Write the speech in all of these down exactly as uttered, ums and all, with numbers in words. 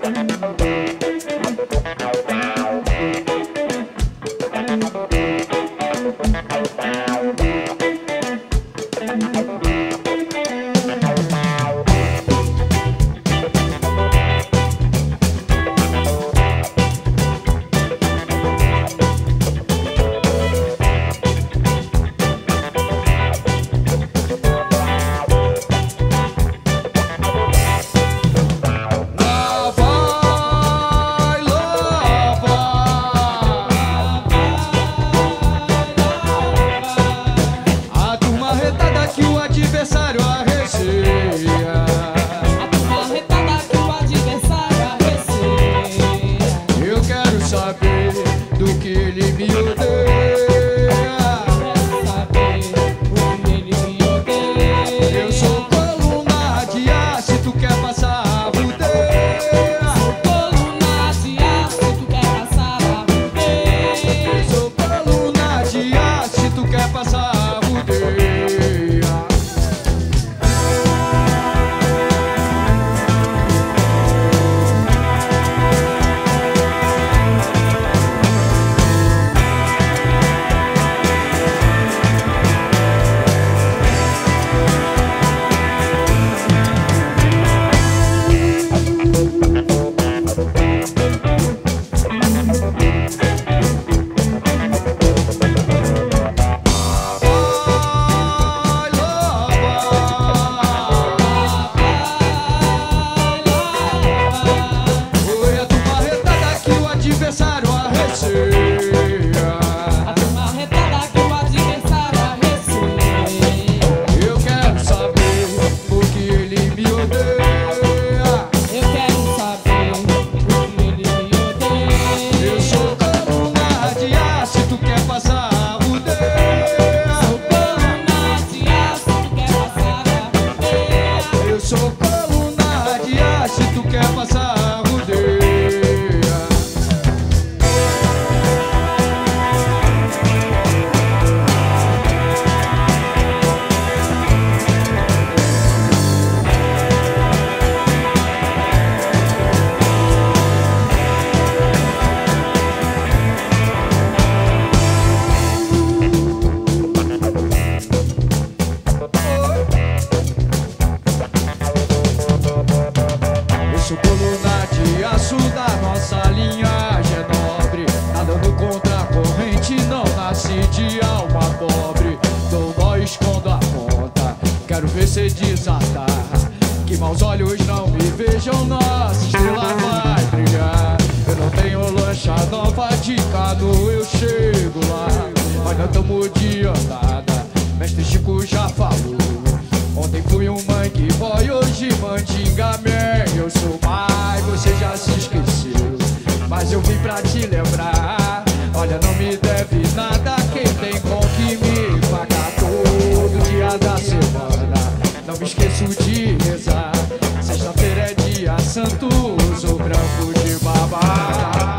você desatar, que maus olhos não me vejam, nossa estrela vai brilhar. Eu não tenho lancha nova de cano, eu chego lá, mas não tamo de andada, mestre Chico já falou. Ontem fui um mangue boy, hoje mandinga man. Eu sou pai, você já se esqueceu, mas eu vim pra te lembrar. Olha, não me deve nada, quem tem com que me pagar todo dia da semana. Não me esqueço de rezar, sexta-feira é dia santo, uso branco de babá.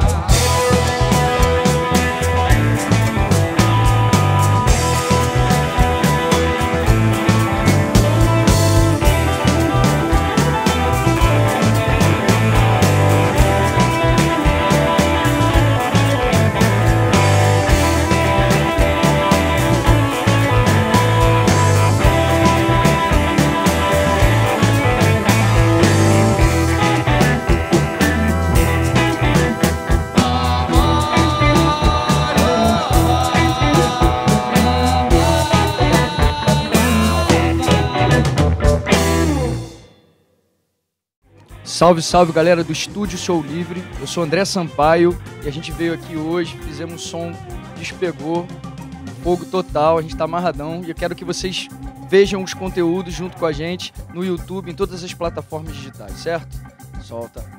Salve, salve galera do Estúdio Show Livre, eu sou André Sampaio e a gente veio aqui hoje, fizemos um som, despegou, fogo total, a gente tá amarradão e eu quero que vocês vejam os conteúdos junto com a gente no YouTube, em todas as plataformas digitais, certo? Solta!